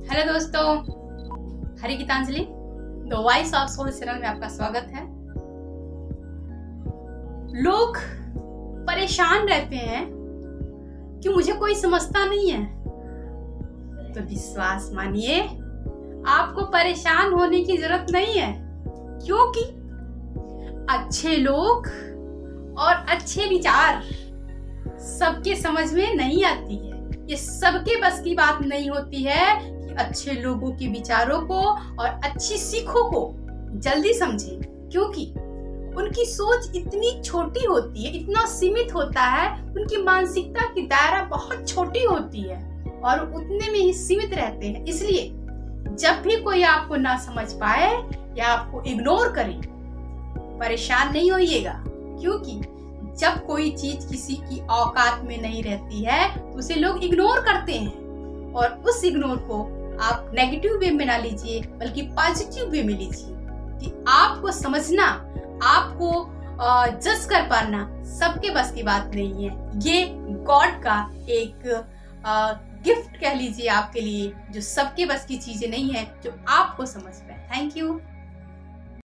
Hello दोस्तों, Hari Geetanjali the voice of soul channel में आपका स्वागत है। लोग परेशान रहते हैं कि मुझे कोई समझता नहीं है, तो विश्वास मानिए आपको परेशान होने की जरूरत नहीं है, क्योंकि अच्छे लोग और अच्छे विचार सबके समझ में नहीं आती है। ये सबके बस की बात नहीं होती है कि अच्छे लोगों के विचारों को और अच्छी सीखों को जल्दी समझें, क्योंकि उनकी सोच इतनी छोटी होती है, इतना सीमित होता है, उनकी मानसिकता की दायरा बहुत छोटी होती है और उतने में ही सीमित रहते हैं। इसलिए जब भी कोई आपको ना समझ पाए या आपको इग्नोर करे, परेशान नहीं होइएगा, क्योंकि जब कोई चीज किसी की औकात में नहीं रहती है तो उसे लोग इग्नोर करते हैं, और उस इग्नोर को आप नेगेटिव वे में ना लीजिए बल्कि पॉजिटिव वे में लीजिए कि आपको समझना, आपको जज कर पाना सबके बस की बात नहीं है। ये गॉड का एक गिफ्ट कह लीजिए आपके लिए, जो सबके बस की चीजें नहीं है, जो आपको समझ पाए। Thank you.